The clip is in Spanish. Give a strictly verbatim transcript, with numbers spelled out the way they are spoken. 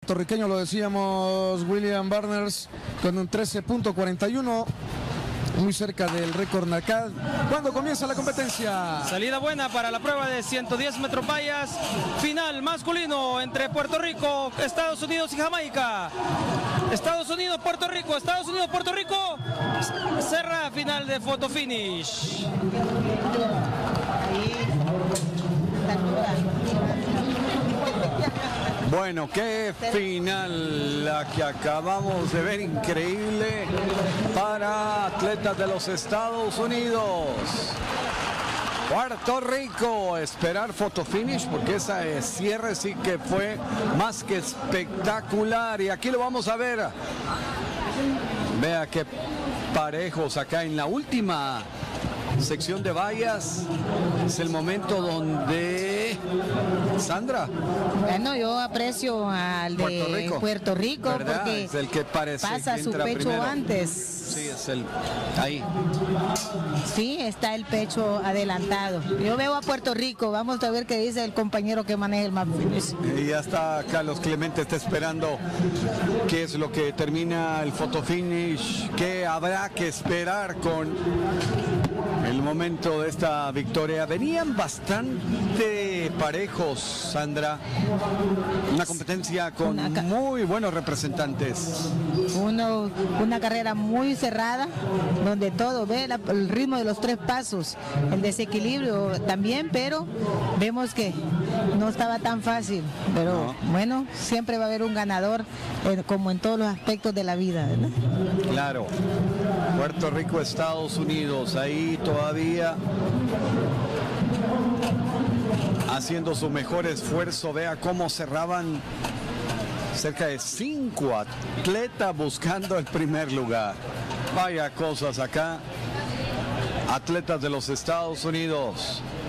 Puertorriqueño, lo decíamos, William Barners con un trece punto cuarenta y uno, muy cerca del récord NACAD. ¿Cuándo comienza la competencia? Salida buena para la prueba de ciento diez metros vallas, final masculino entre Puerto Rico, Estados Unidos y Jamaica. Estados Unidos, Puerto Rico, Estados Unidos, Puerto Rico, cerra final de photo finish. Bueno, qué final la que acabamos de ver, increíble para atletas de los Estados Unidos. Puerto Rico, esperar photo finish porque esa cierre sí que fue más que espectacular y aquí lo vamos a ver. Vea qué parejos acá en la última sección de vallas. Es el momento donde Sandra. Bueno, yo aprecio al de Puerto Rico, Puerto Rico porque es el que parece pasa que su entra pecho primero. antes. Sí, es el ahí. Sí, está el pecho adelantado. Yo veo a Puerto Rico, vamos a ver qué dice el compañero que maneja el map finish. Y ya está Carlos Clemente, está esperando qué es lo que termina el photo finish, qué habrá que esperar con el momento de esta victoria. Venían bastante parejos, Sandra. Una competencia con Una muy buenos representantes. Uno, una carrera muy cerrada, donde todo, ve la, el ritmo de los tres pasos, el desequilibrio también, pero vemos que no estaba tan fácil. Pero No. bueno, siempre va a haber un ganador, eh, como en todos los aspectos de la vida, ¿verdad? Claro. Puerto Rico, Estados Unidos, ahí todavía haciendo su mejor esfuerzo. Vea cómo cerraban cerca de cinco atletas buscando el primer lugar. Vaya cosas acá. Atletas de los Estados Unidos.